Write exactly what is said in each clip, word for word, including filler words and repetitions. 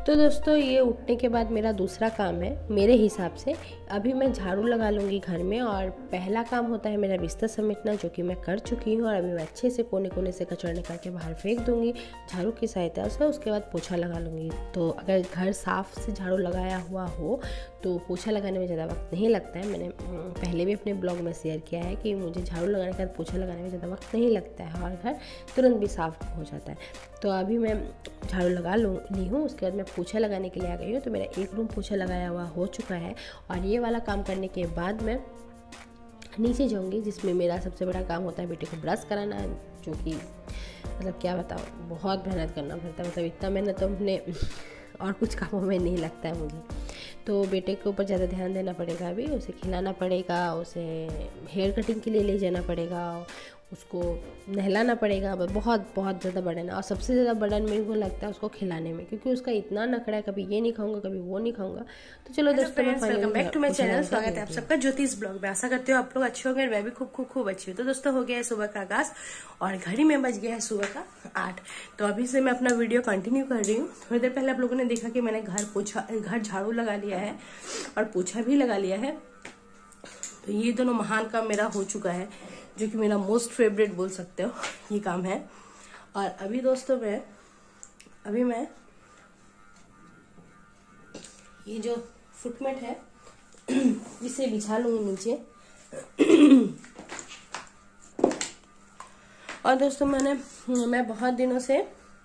तो दोस्तों ये उठने के बाद मेरा दूसरा काम है मेरे हिसाब से। अभी मैं झाड़ू लगा लूँगी घर में, और पहला काम होता है मेरा बिस्तर समेटना, जो कि मैं कर चुकी हूँ। और अभी मैं अच्छे से कोने कोने से कचरा निकाल के बाहर फेंक दूँगी झाड़ू की सहायता से। उसके बाद पोछा लगा लूँगी। तो अगर घर साफ़ से झाड़ू लगाया हुआ हो तो पोछा लगाने में ज़्यादा वक्त नहीं लगता है। मैंने पहले भी अपने ब्लॉग में शेयर किया है कि मुझे झाड़ू लगाने के बाद पोछा लगाने में ज़्यादा वक्त नहीं लगता है और घर तुरंत भी साफ़ हो जाता है। तो अभी मैं झाड़ू लगा लूँ ली हूँ, उसके बाद मैं पोछा लगाने के लिए आ गई हूँ। तो मेरा एक रूम पोछा लगाया हुआ हो चुका है, और ये वाला काम करने के बाद मैं नीचे जाऊँगी, जिसमें मेरा सबसे बड़ा काम होता है बेटे को ब्रश कराना, जो कि मतलब क्या बताऊँ, बहुत मेहनत करना पड़ता है। मतलब इतना मेहनत तो अपने और कुछ कामों में नहीं लगता है मुझे। तो बेटे के ऊपर ज़्यादा ध्यान देना पड़ेगा। अभी उसे खिलाना पड़ेगा, उसे हेयर कटिंग के लिए ले जाना पड़ेगा, उसको नहलाना पड़ेगा। बहुत बहुत ज़्यादा बर्डन है, और सबसे ज़्यादा बर्डन मेरे को लगता है उसको खिलाने में, क्योंकि उसका इतना नखरा है, कभी ये नहीं खाऊंगा कभी वो नहीं खाऊंगा। तो चलो दोस्तों, welcome back to my channel. स्वागत है आप सबका ज्योतिष ब्लॉग में। आशा करते हो आप लोग अच्छे हो गए, मैं भी खूब खूब खूब अच्छी हूँ। तो दोस्तों हो गया है सुबह का आगाज, और घड़ी में बज गया है सुबह का आठ। तो अभी से मैं अपना वीडियो कंटिन्यू कर रही हूँ। थोड़ी देर पहले आप लोगों ने देखा कि मैंने घर पोछा घर झाड़ू लगा लिया है और पोछा भी लगा लिया है। तो ये दोनों महान काम मेरा हो चुका है, जो कि मेरा मोस्ट फेवरेट बोल सकते हो ये काम है। और अभी दोस्तों मैं अभी मैं ये जो फुटमेट है इसे बिछा लूंगी नीचे। और दोस्तों मैंने मैं बहुत दिनों से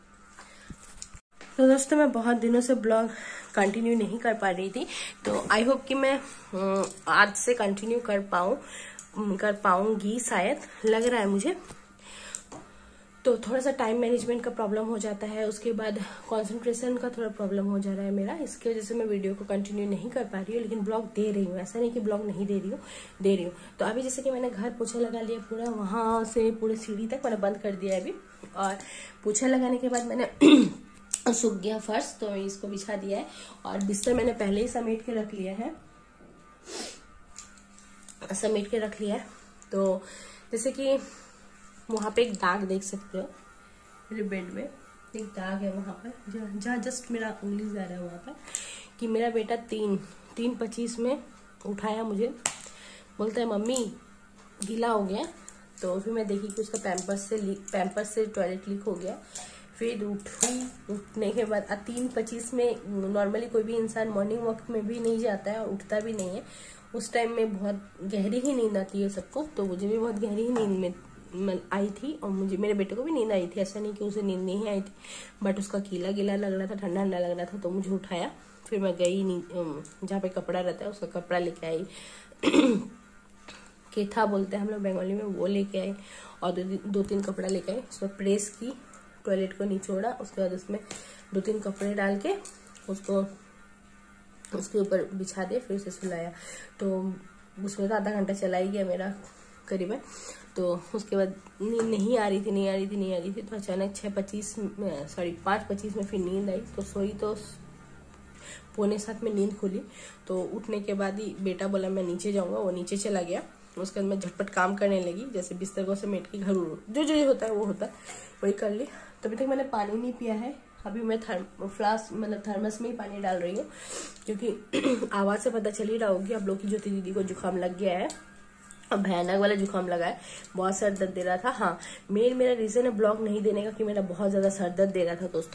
तो दोस्तों मैं बहुत दिनों से ब्लॉग कंटिन्यू नहीं कर पा रही थी। तो आई होप कि मैं आज से कंटिन्यू कर पाऊँ कर पाऊंगी शायद, लग रहा है मुझे। तो थोड़ा सा टाइम मैनेजमेंट का प्रॉब्लम हो जाता है, उसके बाद कंसंट्रेशन का थोड़ा प्रॉब्लम हो जा रहा है मेरा। इसकी वजह से मैं वीडियो को कंटिन्यू नहीं कर पा रही हूँ, लेकिन ब्लॉग दे रही हूँ। ऐसा नहीं कि ब्लॉग नहीं दे रही हूँ, दे रही हूँ। तो अभी जैसे कि मैंने घर पोछा लगा लिया पूरा, वहां से पूरे सीढ़ी तक मैंने बंद कर दिया है अभी। और पोछा लगाने के बाद मैंने सूख गया फर्श, तो इसको बिछा दिया है। और बिस्तर मैंने पहले ही समेट के रख लिया है समेट के रख लिया है। तो जैसे कि वहां पे एक दाग देख सकते हो मेरे बेड में, एक दाग है वहां पर जहाँ जस्ट मेरा उंगली जा रहा है वहां पर, कि मेरा बेटा तीन तीन पच्चीस में उठाया मुझे, बोलता है मम्मी गीला हो गया। तो फिर मैं देखी कि उसका पैम्पर्स से पैम्पर्स से टॉयलेट लीक हो गया। फिर उठी, उठने के बाद तीन पच्चीस में नॉर्मली कोई भी इंसान मॉर्निंग वॉक में भी नहीं जाता है और उठता भी नहीं है। उस टाइम में बहुत गहरी ही नींद आती है सबको, तो मुझे भी बहुत गहरी ही नींद में आई थी, और मुझे मेरे बेटे को भी नींद आई थी। ऐसा नहीं कि उसे नींद नहीं आई थी, बट उसका गीला गीला लग रहा था, ठंडा ठंडा लग रहा था। तो मुझे उठाया, फिर मैं गई जहाँ पे कपड़ा रहता है उसका कपड़ा लेके आई केथा बोलते हैं हम लोग बंगाली में, वो लेके आई। और दो, दो तीन कपड़ा लेके आई, उसमें प्रेस की, टॉयलेट को निचोड़ा, उसके बाद उसमें दो तीन कपड़े डाल के उसको उसके ऊपर बिछा दिया, फिर उसे सुलाया। तो उसमें तो आधा घंटा चला ही गया मेरा करीबन। तो उसके बाद नींद नहीं आ रही थी नहीं आ रही थी नहीं आ रही थी तो अचानक छः पच्चीस सॉरी पाँच पच्चीस में फिर नींद आई। तो सोई तो पौने सात में नींद खुली। तो उठने के बाद ही बेटा बोला मैं नीचे जाऊंगा, वो नीचे चला गया। उसके बाद मैं झटपट काम करने लगी, जैसे बिस्तर को समेट के घर जो जो होता है वो होता है वही कर ली। तो अभी तक मैंने पानी नहीं पिया है। अभी मैं थर्म फ्लास्क मतलब थर्मस में ही पानी डाल रही हूँ, क्योंकि आवाज से पता चल ही रहा होगी आप लोग की ज्योति दीदी को जुकाम लग गया है, भयानक वाला जुकाम लगा है, बहुत सर दर्द दे रहा था। हाँ, मेन मेरा रीजन है ब्लॉग नहीं देने का कि मेरा बहुत ज्यादा सर दर्द दे रहा था दोस्तों।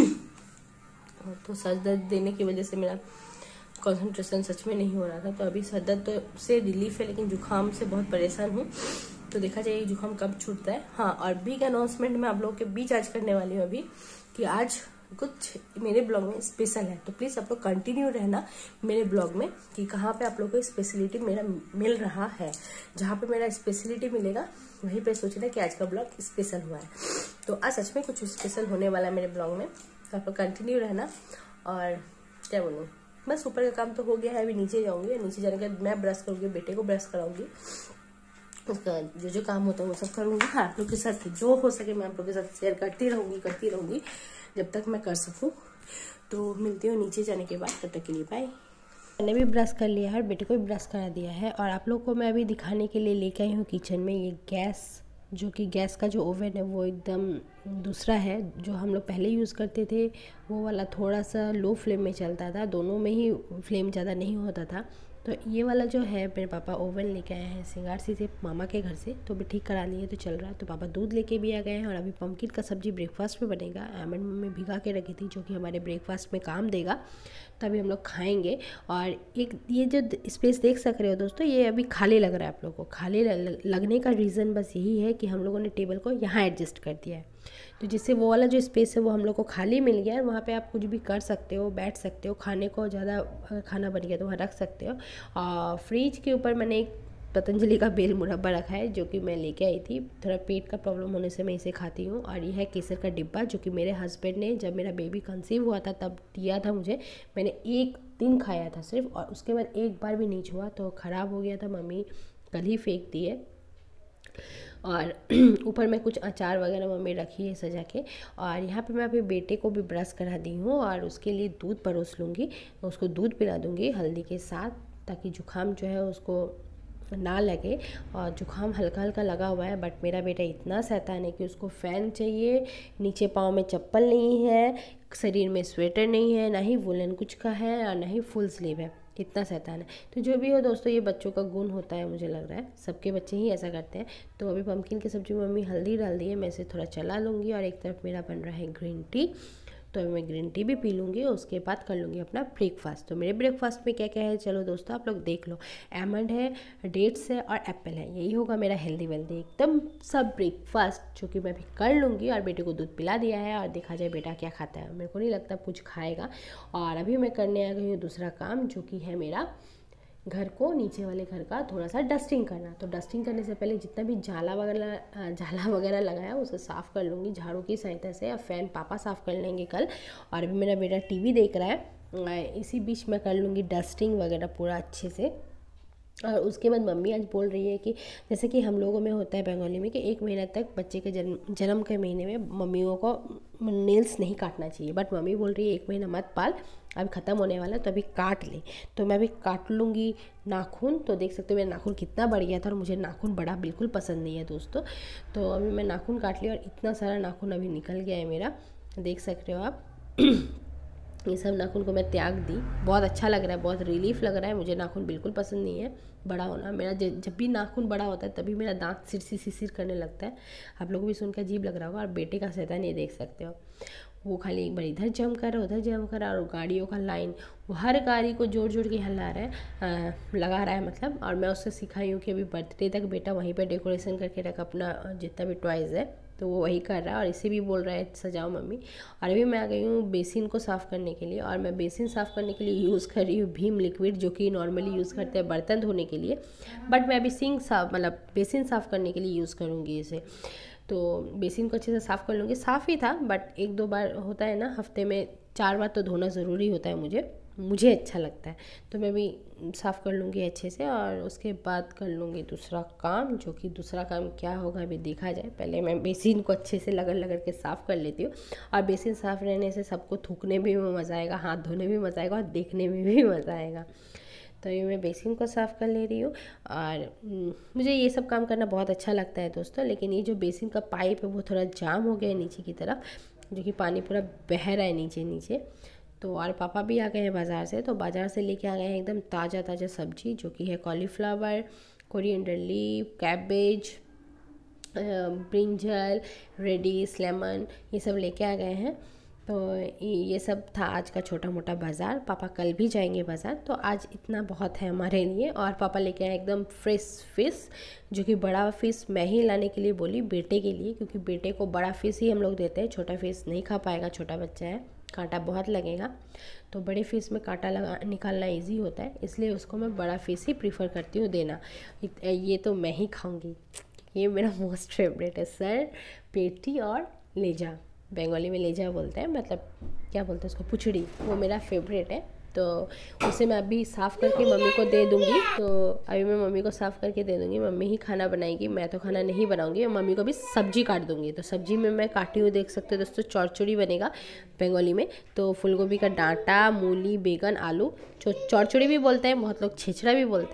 तो सर दर्द देने की वजह से मेरा कंसंट्रेशन सच में नहीं हो रहा था। तो अभी सर दर्द तो से रिलीफ है, लेकिन जुकाम से बहुत परेशान हूँ। तो देखा जाए जुकाम कब छूटता है। हाँ, और बिग अनाउंसमेंट मैं आप लोगों के बीच आज करने वाली हूँ अभी, कि आज कुछ मेरे ब्लॉग में स्पेशल है। तो प्लीज आप लोग कंटिन्यू रहना मेरे ब्लॉग में, कि कहाँ पे आप लोग को स्पेशलिटी मेरा मिल रहा है। जहाँ पे मेरा स्पेशलिटी मिलेगा वहीं पे सोचना कि आज का ब्लॉग स्पेशल हुआ है। तो आज सच में कुछ स्पेशल होने वाला है मेरे ब्लॉग में, तो आप लोग कंटिन्यू रहना। और क्या बोलूँ, बस ऊपर का काम तो हो गया है, अभी नीचे जाऊंगी। नीचे जाने के बाद मैं ब्रश करूंगी, बेटे को ब्रश कराऊंगी, उसका जो जो काम होता है वो सब करूंगी। हाँ, आप लोग के साथ जो हो सके मैं आप लोग के साथ शेयर करती रहूंगी करती रहूंगी जब तक मैं कर सकूं। तो मिलती हूँ नीचे जाने के बाद, तब तक के लिए बाय। मैंने भी ब्रश कर लिया है और बेटे को भी ब्रश करा दिया है। और आप लोग को मैं अभी दिखाने के लिए लेके आई हूँ किचन में ये गैस जो कि गैस का जो ओवन है वो एकदम दूसरा है। जो हम लोग पहले यूज़ करते थे वो वाला थोड़ा सा लो फ्लेम में चलता था, दोनों में ही फ्लेम ज़्यादा नहीं होता था। तो ये वाला जो है मेरे पापा ओवन लेके आए हैं सिंगारसी से मामा के घर से, तो अभी ठीक करा लिए तो चल रहा है। तो पापा दूध लेके भी आ गए हैं और अभी पम्पकिन का सब्ज़ी ब्रेकफास्ट में बनेगा। एमंड में भिगा के रखी थी जो कि हमारे ब्रेकफास्ट में काम देगा, तभी हम लोग खाएंगे। और एक ये जो स्पेस देख सक रहे हो दोस्तों, ये अभी खाली लग रहा है आप लोगों को। खाली लगने का रीज़न बस यही है कि हम लोगों ने टेबल को यहाँ एडजस्ट कर दिया है, तो जिससे वो वाला जो स्पेस है वो हम लोग को खाली मिल गया है। वहाँ पे आप कुछ भी कर सकते हो, बैठ सकते हो, खाने को ज़्यादा खाना बन गया तो वहाँ रख सकते हो। और फ्रिज के ऊपर मैंने एक पतंजलि का बेल मुरब्बा रखा है जो कि मैं लेके आई थी, थोड़ा पेट का प्रॉब्लम होने से मैं इसे खाती हूँ। और ये है केसर का डिब्बा जो कि मेरे हस्बैंड ने जब मेरा बेबी कंसीव हुआ था तब दिया था मुझे। मैंने एक दिन खाया था सिर्फ, और उसके बाद एक बार भी नहीं छुआ, तो ख़राब हो गया था, मम्मी कल ही फेंक दी है। और ऊपर में कुछ अचार वगैरह मम्मी रखी है सजा के। और यहाँ पे मैं अपने बेटे को भी ब्रश करा दी हूँ और उसके लिए दूध परोस लूँगी, उसको दूध पिला दूँगी हल्दी के साथ, ताकि जुकाम जो है उसको ना लगे। और जुकाम हल्का हल्का लगा हुआ है, बट मेरा बेटा इतना शैतान है कि उसको फ़ैन चाहिए, नीचे पाँव में चप्पल नहीं है, शरीर में स्वेटर नहीं है, ना ही वुलन कुछ का है और ना ही फुल स्लीव है। कितना शैतान है। तो जो भी हो दोस्तों, ये बच्चों का गुण होता है, मुझे लग रहा है सबके बच्चे ही ऐसा करते हैं। तो अभी पम्पकिन की सब्ज़ी में मम्मी हल्दी डाल दी है, मैं इसे थोड़ा चला लूँगी। और एक तरफ मेरा बन रहा है ग्रीन टी, तो अभी मैं ग्रीन टी भी पी लूँगी और उसके बाद कर लूँगी अपना ब्रेकफास्ट। तो मेरे ब्रेकफास्ट में क्या क्या है चलो दोस्तों आप लोग देख लो। आलमंड है, डेट्स है और एप्पल है, यही होगा मेरा हेल्दी वेल्दी एकदम सब ब्रेकफास्ट, जो कि मैं भी कर लूँगी। और बेटे को दूध पिला दिया है और देखा जाए बेटा क्या खाता है, मेरे को नहीं लगता कुछ खाएगा। और अभी मैं करने आ गई हूँ दूसरा काम, जो कि है मेरा घर को, नीचे वाले घर का थोड़ा सा डस्टिंग करना। तो डस्टिंग करने से पहले जितना भी जाला वगैरह जाला वगैरह लगाया उसे साफ़ कर लूँगी झाड़ू की सहायता से। और फ़ैन पापा साफ़ कर लेंगे कल। और अभी मेरा बेटा टीवी देख रहा है, इसी बीच मैं कर लूँगी डस्टिंग वगैरह पूरा अच्छे से। और उसके बाद मम्मी आज बोल रही है कि जैसे कि हम लोगों में होता है बंगाली में कि एक महीना तक बच्चे के जन्म जन्म के महीने में मम्मियों को नेल्स नहीं काटना चाहिए, बट मम्मी बोल रही है एक महीना मत पाल, अभी ख़त्म होने वाला तो अभी काट ले। तो मैं अभी काट लूँगी नाखून। तो देख सकते हो मेरा नाखून कितना बढ़ गया था, और मुझे नाखून बड़ा बिल्कुल पसंद नहीं है दोस्तों। तो अभी मैं नाखून काट लिया और इतना सारा नाखून अभी निकल गया है मेरा, देख सकते हो आप। ये सब नाखून को मैं त्याग दी, बहुत अच्छा लग रहा है, बहुत रिलीफ लग रहा है। मुझे नाखून बिल्कुल पसंद नहीं है बड़ा होना। मेरा जब भी नाखून बड़ा होता है तभी मेरा दांत सिरसी सिरसिर करने लगता है। आप लोगों को भी सुनकर अजीब लग रहा होगा। और बेटे का शैतान ये देख सकते हो, वो खाली एक बार इधर जम कर उधर जम कर, और गाड़ियों का लाइन वो हर गाड़ी को जोड़ जोड़ के हल्ला रहा है, आ, लगा रहा है मतलब। और मैं उससे सिखाई हूँ कि अभी बर्थडे तक बेटा वहीं पर डेकोरेशन करके रख अपना जितना भी टॉयज़ है, तो वो वही कर रहा है। और इसे भी बोल रहा है सजाओ मम्मी। और अभी मैं आ गई हूँ बेसिन को साफ़ करने के लिए। और मैं बेसिन साफ़ करने के लिए यूज़ कर रही हूँ भीम लिक्विड, जो कि नॉर्मली यूज़ करते हैं बर्तन धोने के लिए, बट मैं अभी सिंक साफ मतलब बेसिन साफ़ करने के लिए यूज़ करूँगी इसे। तो बेसिन को अच्छे से साफ़ कर लूँगी। साफ़ ही था, बट एक दो बार होता है ना, हफ्ते में चार बार तो धोना ज़रूरी होता है, मुझे मुझे अच्छा लगता है। तो मैं भी साफ़ कर लूँगी अच्छे से, और उसके बाद कर लूँगी दूसरा काम, जो कि दूसरा काम क्या होगा अभी देखा जाए। पहले मैं बेसिन को अच्छे से लगड़ लगड़ के साफ़ कर लेती हूँ। और बेसिन साफ़ रहने से सबको थूकने में भी मज़ा आएगा, हाथ धोने में भी मज़ा आएगा और देखने में भी मज़ा आएगा। तो ये मैं बेसिन को साफ़ कर ले रही हूँ। और मुझे ये सब काम करना बहुत अच्छा लगता है दोस्तों। लेकिन ये जो बेसिन का पाइप है वो थोड़ा जाम हो गया है नीचे की तरफ, जो कि पानी पूरा बह रहा है नीचे नीचे। तो और पापा भी आ गए हैं बाज़ार से, तो बाज़ार से लेके आ गए हैं एकदम ताज़ा ताज़ा सब्जी, जो कि है cauliflower, coriander leaf, cabbage, brinjal, radish, lemon, ये सब लेके आ गए हैं। तो ये सब था आज का छोटा मोटा बाज़ार। पापा कल भी जाएंगे बाज़ार, तो आज इतना बहुत है हमारे लिए। और पापा लेके आए एकदम फ्रेश फिश, जो कि बड़ा फ़िश मैं ही लाने के लिए बोली बेटे के लिए, क्योंकि बेटे को बड़ा फ़िश ही हम लोग देते हैं, छोटा फ़िश नहीं खा पाएगा, छोटा बच्चा है, कांटा बहुत लगेगा। तो बड़े फ़िश में कांटा लगा निकालना इजी होता है, इसलिए उसको मैं बड़ा फ़िश ही प्रीफर करती हूँ देना। ये तो मैं ही खाऊंगी, ये मेरा मोस्ट फेवरेट है सर, पेटी और लेजा, बंगाली में लेजा बोलते हैं, मतलब क्या बोलते हैं उसको, पुचड़ी, वो मेरा फेवरेट है। तो उसे मैं अभी साफ़ करके मम्मी को दे दूँगी। तो अभी मैं मम्मी को साफ़ करके दे दूँगी, मम्मी ही खाना बनाएगी, मैं तो खाना नहीं बनाऊँगी। और मम्मी को भी सब्जी काट दूँगी। तो सब्जी में मैं काटी हुई देख सकते हो दोस्तों, चौरचुड़ी बनेगा बंगाली में। तो फूलगोभी का डांटा, मूली, बैगन, आलू, जो चौरचुड़ी भी बोलते हैं, बहुत लोग छिछड़ा भी बोलते हैं।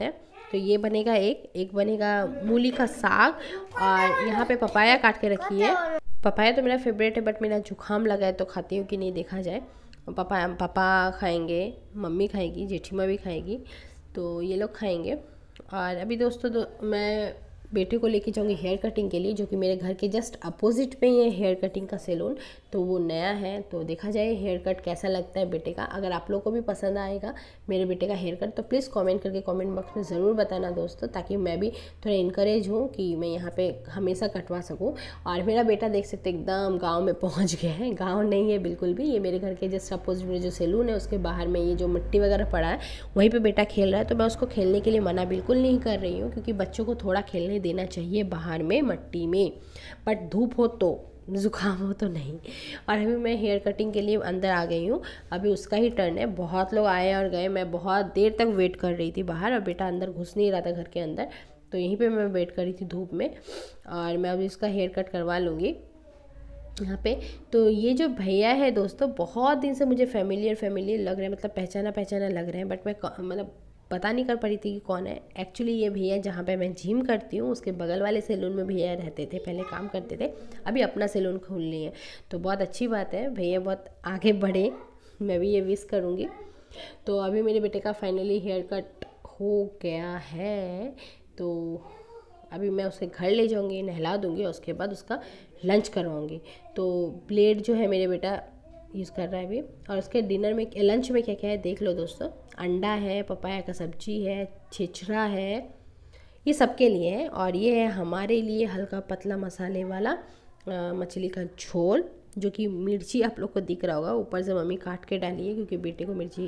तो ये बनेगा एक एक बनेगा मूली का साग, और यहाँ पे पपाया काट के रखी है। पपाया तो मेरा फेवरेट है, बट मेरा जुकाम लगा है तो खाती हूँ कि नहीं देखा जाए। पापा पापा खाएंगे, मम्मी खाएगी, जेठीमा भी खाएगी, तो ये लोग खाएंगे। और अभी दोस्तों दो, मैं बेटे को लेके जाऊंगी हेयर कटिंग के लिए, जो कि मेरे घर के जस्ट अपोजिट में ही है हेयर कटिंग का सैलून। तो वो नया है, तो देखा जाए हेयर कट कैसा लगता है बेटे का। अगर आप लोगों को भी पसंद आएगा मेरे बेटे का हेयर कट तो प्लीज़ कमेंट करके कमेंट बॉक्स में ज़रूर बताना दोस्तों, ताकि मैं भी थोड़ा इनकरेज हूँ कि मैं यहाँ पे हमेशा कटवा सकूँ। और मेरा बेटा देख सकते एकदम गाँव में पहुँच गया है। गाँव नहीं है बिल्कुल भी, ये मेरे घर के जस्ट अपोजिट में जो सैलून है उसके बाहर में ये जो मिट्टी वगैरह पड़ा है वहीं पर बेटा खेल रहा है। तो मैं उसको खेलने के लिए मना बिल्कुल नहीं कर रही हूँ, क्योंकि बच्चों को थोड़ा खेलने देना चाहिए बाहर में मट्टी में, बट धूप हो तो, ज़ुकाम हो तो नहीं। और अभी मैं हेयर कटिंग के लिए अंदर आ गई हूँ, अभी उसका ही टर्न है। बहुत लोग आए और गए, मैं बहुत देर तक वेट कर रही थी बाहर, और बेटा अंदर घुस नहीं रहा था घर के अंदर, तो यहीं पे मैं वेट कर रही थी धूप में। और मैं अभी इसका हेयर कट करवा लूँगी यहाँ पे। तो ये जो भैया है दोस्तों, बहुत दिन से मुझे फैमिलियर फैमिलियर लग रहे हैं, मतलब पहचाना पहचाना लग रहे हैं, बट मैं मतलब पता नहीं कर पा रही थी कि कौन है। एक्चुअली ये भैया जहाँ पे मैं जिम करती हूँ उसके बगल वाले सैलून में भैया रहते थे, पहले काम करते थे, अभी अपना सैलून खोल लिए। तो बहुत अच्छी बात है, भैया बहुत आगे बढ़े, मैं भी ये विश करूँगी। तो अभी मेरे बेटे का फाइनली हेयर कट हो गया है, तो अभी मैं उसे घर ले जाऊँगी, नहला दूँगी, और उसके बाद उसका लंच करवाऊँगी। तो ब्लेड जो है मेरे बेटा यूज़ कर रहा है अभी। और उसके डिनर में लंच में क्या क्या है देख लो दोस्तों। अंडा है, पपाया का सब्जी है, छिछरा है, ये सबके लिए है। और ये है हमारे लिए हल्का पतला मसाले वाला आ, मछली का झोल, जो कि मिर्ची आप लोग को दिख रहा होगा, ऊपर से मम्मी काट के डाली है, क्योंकि बेटे को मिर्ची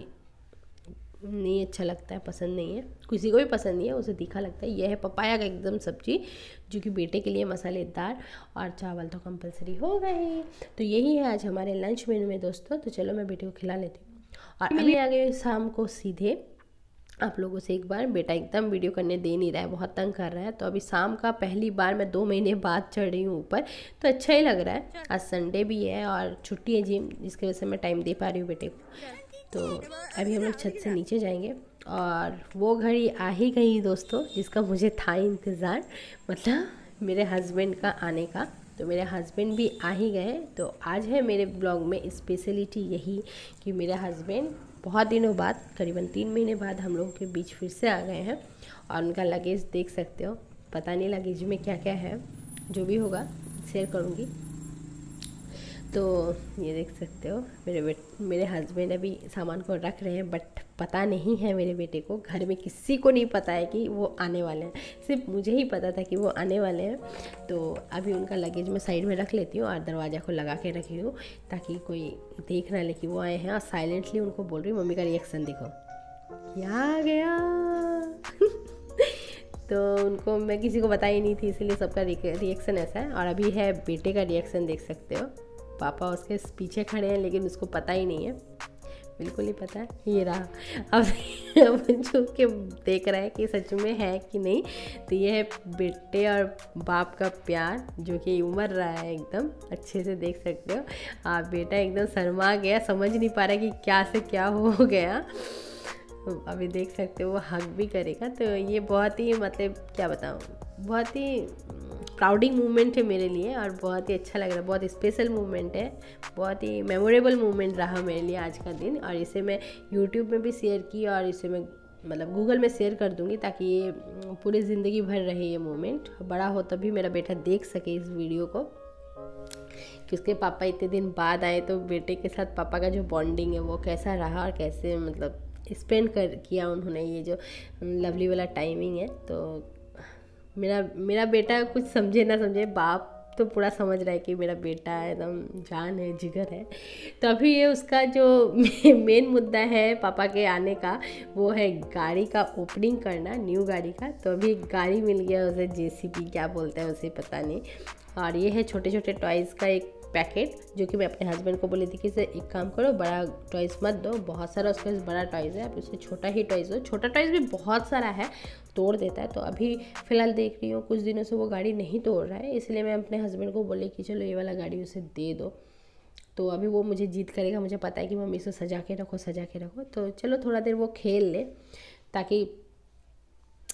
नहीं अच्छा लगता है, पसंद नहीं है, किसी को भी पसंद नहीं है, उसे तीखा लगता है। यह है पपाया का एकदम सब्जी, जो कि बेटे के लिए मसालेदार, और चावल तो कंपलसरी हो गए। तो यही है आज हमारे लंच मेनू में दोस्तों। तो चलो मैं बेटे को खिला लेती हूँ, और अभी आ गए शाम को सीधे आप लोगों से एक बार। बेटा एकदम वीडियो करने दे नहीं रहा है, बहुत तंग कर रहा है। तो अभी शाम का पहली बार मैं दो महीने बाद चढ़ रही हूँ ऊपर, तो अच्छा ही लग रहा है। आज संडे भी है और छुट्टी है जिम, जिसकी वजह से मैं टाइम दे पा रही हूँ बेटे को। तो अभी हम लोग छत से नीचे जाएंगे, और वो घड़ी आ ही गई दोस्तों जिसका मुझे था इंतज़ार, मतलब मेरे हस्बैंड का आने का। तो मेरे हस्बैंड भी आ ही गए। तो आज है मेरे ब्लॉग में स्पेशलिटी यही कि मेरे हस्बैंड बहुत दिनों बाद, करीबन तीन महीने बाद हम लोगों के बीच फिर से आ गए हैं। और उनका लगेज देख सकते हो, पता नहीं लगेज में क्या क्या है, जो भी होगा शेयर करूँगी। तो ये देख सकते हो मेरे बेट मेरे हस्बैंड अभी सामान को रख रहे हैं, बट पता नहीं है मेरे बेटे को, घर में किसी को नहीं पता है कि वो आने वाले हैं, सिर्फ मुझे ही पता था कि वो आने वाले हैं। तो अभी उनका लगेज मैं साइड में रख लेती हूँ और दरवाज़ा को लगा के रखी हूँ, ताकि कोई देख ना ले कि वो आए हैं। और साइलेंटली उनको बोल रही हूँ, मम्मी का रिएक्शन देखो क्या आ गया तो उनको मैं किसी को बता ही नहीं थी, इसलिए सबका रिएक्शन ऐसा है। और अभी है बेटे का रिएक्शन देख सकते हो, पापा उसके पीछे खड़े हैं लेकिन उसको पता ही नहीं है, बिल्कुल ही पता है। ये रहा अब अब जो के देख रहा है कि सच में है कि नहीं। तो ये है बेटे और बाप का प्यार, जो कि उमड़ रहा है एकदम अच्छे से, देख सकते हो आप। बेटा एकदम शर्मा गया, समझ नहीं पा रहा कि क्या से क्या हो गया। अभी देख सकते हो वो हग भी करेगा। तो ये बहुत ही, मतलब क्या बताऊँ, बहुत ही प्राउडिंग मोमेंट है मेरे लिए, और बहुत ही अच्छा लग रहा है, बहुत स्पेशल मोमेंट है, बहुत ही मेमोरेबल मोमेंट रहा मेरे लिए आज का दिन। और इसे मैं यूट्यूब में भी शेयर की, और इसे मैं मतलब गूगल में शेयर कर दूँगी, ताकि ये पूरी ज़िंदगी भर रहे ये मोमेंट। बड़ा हो तभी मेरा बेटा देख सके इस वीडियो को, कि उसके पापा इतने दिन बाद आए, तो बेटे के साथ पापा का जो बॉन्डिंग है वो कैसा रहा, और कैसे मतलब स्पेंड कर किया उन्होंने ये जो लवली वाला टाइमिंग है। तो मेरा मेरा बेटा कुछ समझे ना समझे, बाप तो पूरा समझ रहा है कि मेरा बेटा एकदम जान है, जिगर है। तो अभी ये उसका जो मेन मुद्दा है पापा के आने का, वो है गाड़ी का ओपनिंग करना, न्यू गाड़ी का। तो अभी गाड़ी मिल गया उसे, जेसीबी क्या बोलते हैं उसे, पता नहीं। और ये है छोटे छोटे टॉयज़ का एक पैकेट, जो कि मैं अपने हस्बैंड को बोली थी कि इसे एक काम करो, बड़ा टॉयज़ मत दो, बहुत सारा उसके पास बड़ा टॉयज़ है, आप उसे छोटा ही टॉयज़ दो। छोटा टॉयज़ भी बहुत सारा है, तोड़ देता है। तो अभी फ़िलहाल देख रही हूँ कुछ दिनों से वो गाड़ी नहीं तोड़ रहा है, इसलिए मैं अपने हस्बैंड को बोली कि चलो ये वाला गाड़ी उसे दे दो। तो अभी वो मुझे जिद करेगा, मुझे पता है कि मम्मी इसे सजा के रखो सजा के रखो। तो चलो थोड़ा देर वो खेल ले, ताकि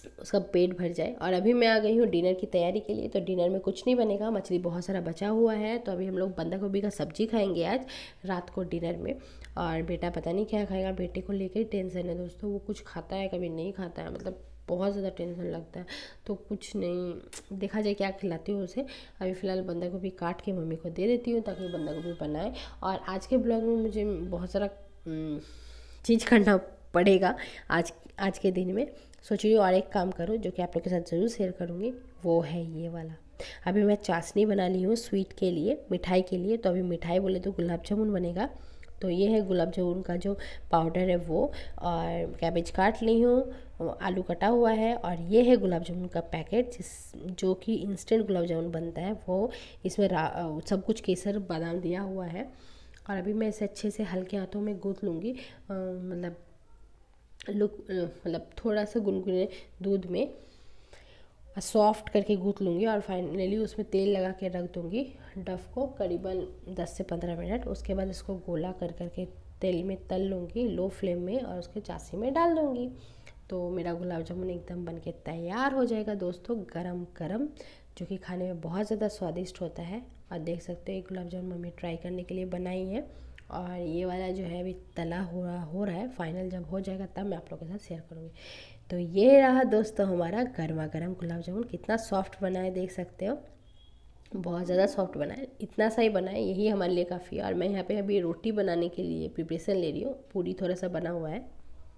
उसका पेट भर जाए। और अभी मैं आ गई हूँ डिनर की तैयारी के लिए। तो डिनर में कुछ नहीं बनेगा, मछली बहुत सारा बचा हुआ है, तो अभी हम लोग बंदा गोभी का सब्जी खाएंगे आज रात को डिनर में। और बेटा पता नहीं क्या खाएगा, बेटे को लेकर ही टेंशन है दोस्तों। वो कुछ खाता है कभी नहीं खाता है, मतलब बहुत ज़्यादा टेंशन लगता है। तो कुछ नहीं, देखा जाए क्या खिलाती हूँ उसे। अभी फ़िलहाल बंदा गोभी काट के मम्मी को दे देती हूँ ताकि बंदा गोभी बनाए। और आज के ब्लॉग में मुझे बहुत सारा चीज़ करना पड़ेगा आज आज के दिन में। सोच रही हूँ और एक काम करूँ जो कि आप लोग के साथ ज़रूर शेयर करूँगी, वो है ये वाला। अभी मैं चाशनी बना ली हूँ स्वीट के लिए, मिठाई के लिए। तो अभी मिठाई बोले तो गुलाब जामुन बनेगा। तो ये है गुलाब जामुन का जो पाउडर है वो, और कैबेज काट ली हूँ, आलू कटा हुआ है, और ये है गुलाब जामुन का पैकेट जिस जो कि इंस्टेंट गुलाब जामुन बनता है वो। इसमें सब कुछ केसर बादाम दिया हुआ है। और अभी मैं इसे अच्छे से हल्के हाथों में गूँथ लूँगी, मतलब लुक मतलब थोड़ा सा गुनगुने दूध में सॉफ्ट करके गूँथ लूँगी। और फाइनली उसमें तेल लगा के रख दूँगी डफ को करीबन दस से पंद्रह मिनट। उसके बाद इसको गोला कर करके तेल में तल लूँगी लो फ्लेम में, और उसके चाशनी में डाल दूँगी। तो मेरा गुलाब जामुन एकदम बनके तैयार हो जाएगा दोस्तों, गरम गरम, जो कि खाने में बहुत ज़्यादा स्वादिष्ट होता है। और देख सकते हो ये गुलाब जामुन मम्मी ट्राई करने के लिए बनाई है। और ये वाला जो है अभी तला हो रहा हो रहा है, फाइनल जब हो जाएगा तब मैं आप लोगों के साथ शेयर करूँगी। तो ये रहा दोस्तों हमारा गर्मा गर्म गुलाब जामुन। कितना सॉफ्ट बना है देख सकते हो, बहुत ज़्यादा सॉफ्ट बना है। इतना सा ही बना है, यही हमारे लिए काफ़ी है। और मैं यहाँ पे अभी रोटी बनाने के लिए प्रिपरेशन ले रही हूँ, पूरी थोड़ा सा बना हुआ है।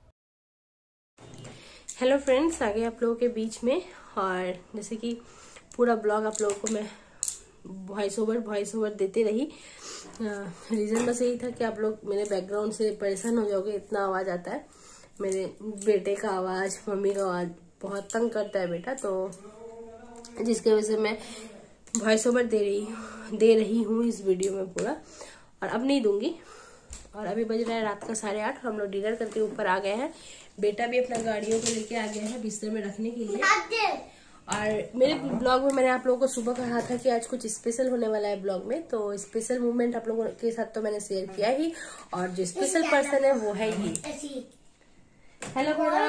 हेलो फ्रेंड्स, आ गए आप लोगों के बीच में। और जैसे कि पूरा ब्लॉग आप लोगों को मैं वॉइस ओवर वॉइस ओवर देते रही। रीज़न बस यही था कि आप लोग मेरे बैकग्राउंड से परेशान हो जाओगे, इतना आवाज़ आता है। मेरे बेटे का आवाज़, मम्मी का आवाज़ बहुत तंग करता है बेटा, तो जिसकी वजह से मैं वॉइस ओवर दे रही दे रही हूँ इस वीडियो में पूरा। और अब नहीं दूंगी। और अभी बज रहा है रात का साढ़े आठ, हम लोग डिनर करके ऊपर आ गए हैं। बेटा भी अपना गाड़ियों को लेके आ गया है बिस्तर में रखने के लिए। और मेरे ब्लॉग में मैंने आप लोगों को सुबह कहा था कि आज कुछ स्पेशल होने वाला है ब्लॉग में, तो स्पेशल मोमेंट आप लोगों के साथ तो मैंने शेयर किया ही। और जो स्पेशल पर्सन है वो है ये। हेलो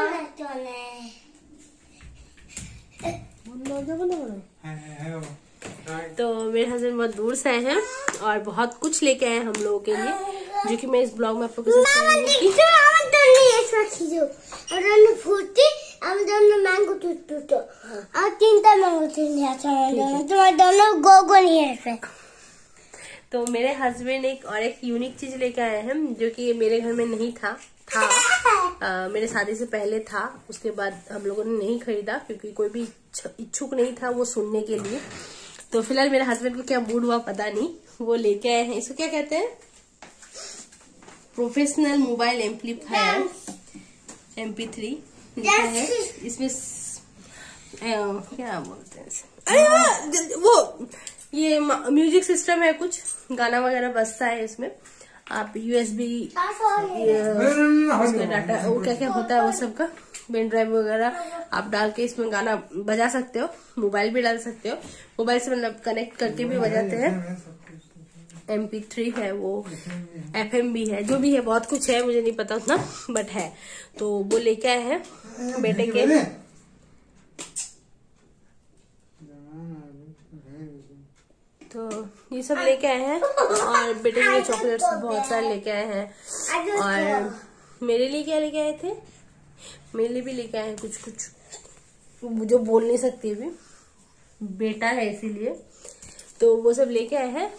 तो मेरे हस्बैंड बहुत दूर से आए हैं और बहुत कुछ लेके आए हैं हम लोगों के लिए, जो कि मैं इस ब्लॉग में आप लोगों के साथ शेयर करूंगी। तो मेरे हस्बैंड एक और एक यूनिक चीज लेके आए हैं जो कि मेरे घर में नहीं था था आ, मेरे शादी से पहले था, उसके बाद हम लोगों ने नहीं खरीदा क्योंकि कोई भी इच्छुक नहीं था वो सुनने के लिए। तो फिलहाल मेरे हस्बैंड को क्या मूड हुआ पता नहीं, वो लेके आए हैं। इसको क्या कहते हैं? Professional mobile amplifier M P three लिखा है इसमें। क्या बोलते हैं, अरे वो ये म्यूजिक सिस्टम है, कुछ गाना वगैरह बजता है इसमें। आप यूएसबी उसमें डाटा वो क्या क्या होता है वो सब का पेन ड्राइव वगैरह आप डाल के इसमें गाना बजा सकते हो। मोबाइल भी डाल सकते हो, मोबाइल से मतलब कनेक्ट करके भी बजाते हैं। एम पी थ्री है वो, एफ एम भी है, जो भी है बहुत कुछ है, मुझे नहीं पता उतना बट है। तो वो लेके आए हैं बेटे के। तो ये सब लेके आए हैं और बेटे के लिए चॉकलेट्स बहुत सारे लेके आए हैं। और मेरे लिए क्या लेके आए थे? मेरे लिए भी लेके आए हैं कुछ कुछ जो बोल नहीं सकती अभी, बेटा है इसीलिए। तो वो सब लेके आए हैं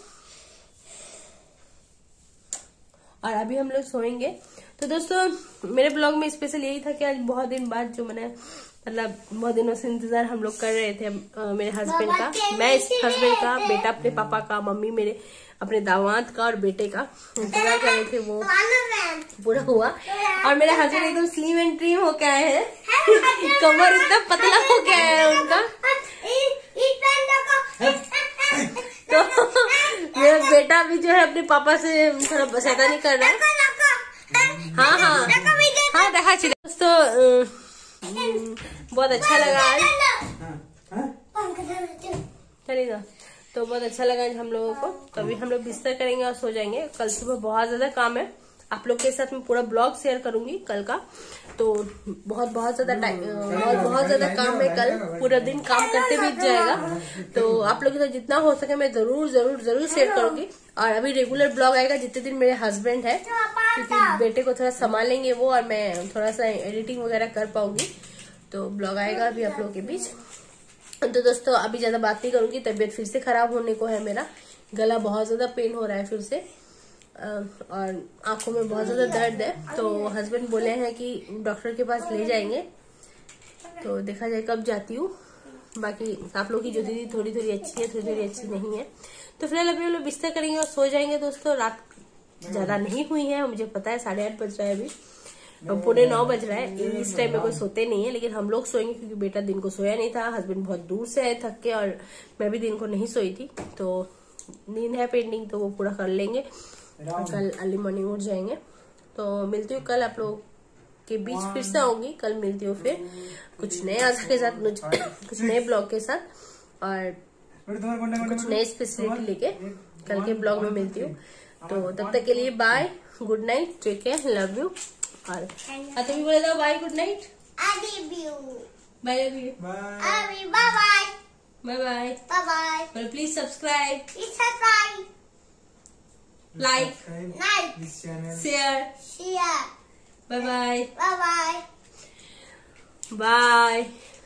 और अभी हम लोग सोएंगे। तो दोस्तों मेरे ब्लॉग में स्पेशल यही था कि आज बहुत दिन बाद जो मैंने मतलब बहुत दिनों से इंतजार हम लोग कर रहे थे आ, मेरे हस्बैंड का, मैं इस हस्बैंड का, बेटा अपने पापा का, मम्मी मेरे अपने दामाद का और बेटे का इंतजार कर रहे थे, वो पूरा हुआ। और मेरे हस्बैंड एकदम स्लिम एंड ट्रिम होके आए हैं, कमर इतना पतला होके आया है उनका। तो मेरा बेटा भी जो है अपने पापा से थोड़ा शैतानी कर रहा है। हाँ हाँ हाँ देखा चाहिए दोस्तों, बहुत अच्छा लगा आज, चलेगा। तो बहुत अच्छा लगा आज हम लोगों को। तो अभी हम लोग बिस्तर करेंगे और सो जाएंगे। कल सुबह बहुत ज्यादा काम है, आप लोग के साथ मैं पूरा ब्लॉग शेयर करूंगी कल का। तो बहुत बहुत ज्यादा टाइम, बहुत बहुत ज्यादा काम है कल, पूरा दिन काम करते बीत जाएगा। तो आप लोग के साथ जितना हो सके मैं जरूर जरूर जरूर शेयर करूंगी। और अभी रेगुलर ब्लॉग आएगा जितने दिन मेरे हस्बैंड है, क्योंकि बेटे को थोड़ा संभालेंगे वो, और मैं थोड़ा सा एडिटिंग वगैरह कर पाऊंगी। तो ब्लॉग आएगा अभी आप लोगों के बीच। तो दोस्तों अभी ज्यादा बात नहीं करूंगी, तबीयत फिर से खराब होने को है, मेरा गला बहुत ज्यादा पेन हो रहा है फिर से, और आंखों में बहुत ज्यादा दर्द है। तो हस्बैंड बोले हैं कि डॉक्टर के पास ले जाएंगे, तो देखा जाए कब जाती हूँ। बाकी आप लोग की जो दीदी थोड़ी थोड़ी अच्छी है, थोड़ी थोड़ी अच्छी नहीं है। तो फिलहाल अभी हम लोग बिस्तर करेंगे और सो जाएंगे। दोस्तों रात ज्यादा नहीं हुई है, मुझे पता है साढ़े आठ बज रहा है अभी, पौने नौ बज रहा है। इस टाइम में कोई सोते नहीं है, लेकिन हम लोग सोएंगे क्योंकि बेटा दिन को सोया नहीं था। हस्बैंड बहुत दूर से आए थक के, और मैं भी दिन को नहीं सोई थी, तो नींद है पेंडिंग, तो वो पूरा कर लेंगे और कल अर्ली मॉर्निंग उठ जाएंगे। तो मिलती हूँ कल आप लोग के बीच, फिर से आऊंगी कल, मिलती हूँ फिर कुछ नए आज के साथ, कुछ नए ब्लॉग के साथ, और कुछ नए स्पेशलिटी लेके कल के ब्लॉग में मिलती हूँ। तो तब तक के लिए bye, good night, take care, love you. और आते भी बोले दो bye, good night, I love you. Bye, love you, Bye bye. Bye bye. Bye bye. और please subscribe, Please subscribe. Like, Like. Share, Share. Bye bye Bye bye. Bye.